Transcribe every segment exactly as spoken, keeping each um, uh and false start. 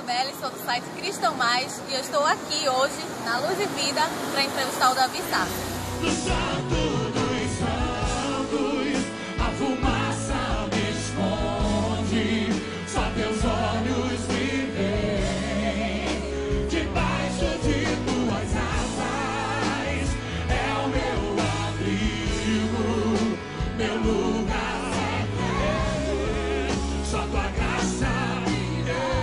Belli, sou do site Cristão Mais e eu estou aqui hoje na Luz e Vida para entrevistar o Davi Sassi. No santo dos santos, a fumaça me esconde, só teus olhos me veem, debaixo de tuas asas, é o meu abrigo, meu lugar secreto, só tua graça me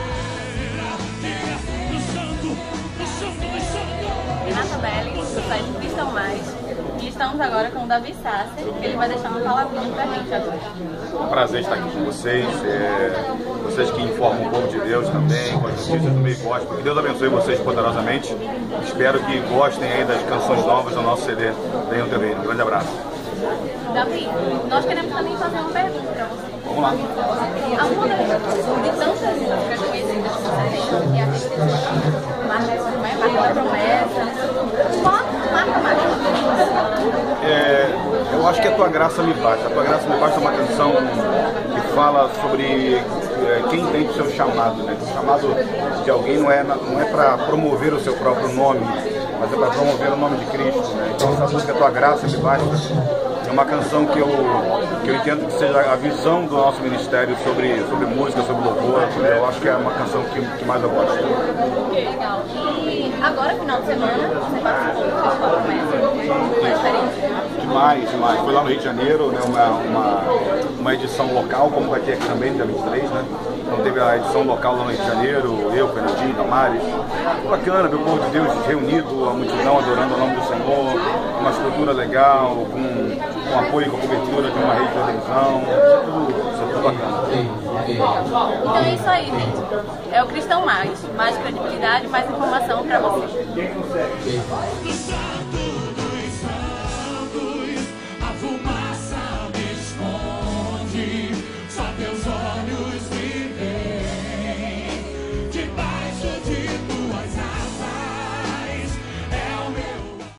guia, no santo, no santo dos santos. Renata Belli, do site Cristão Mais. E estamos agora com o Davi Sassi, que ele vai deixar uma palavrinha pra gente agora. É um prazer estar aqui com vocês, é, vocês que informam o povo de Deus também, com as notícias do meio gospel. Que Deus abençoe vocês poderosamente. Espero que gostem aí das canções novas do nosso C D. Venham também. Um grande abraço. Davi, nós queremos também fazer uma pergunta pra você. Vamos lá. Alguma das de tantas músicas conhecidas que você tem, que é a Festa Marca da Promessa, qual marca mais? É, eu acho que a Tua Graça Me Basta. A Tua Graça Me Basta é uma canção que fala sobre é, quem entende o seu chamado, né? O chamado de alguém não é, não é para promover o seu próprio nome, mas é para promover o nome de Cristo, né? Então essa música Tua Graça Me Basta é uma canção que eu, que eu entendo que seja a visão do nosso ministério sobre, sobre música, sobre louvor. Eu acho que é uma canção que, que mais eu gosto. Legal. E agora, final de semana, você participou do Festival Promessa. Foi diferente? Demais, demais. Foi lá no Rio de Janeiro, né, uma, uma, uma edição local, como vai ter aqui também, dia vinte e três, né? Então teve a edição local lá no Rio de Janeiro, eu, Fernandinho, Damares. Bacana ver o povo de Deus reunido, a multidão adorando o nome do Senhor, uma estrutura legal, com, com apoio e com cobertura de uma rede de televisão. Isso é tudo bacana. Então é isso aí, gente. É o Cristão Mais. Mais credibilidade, mais informação pra você.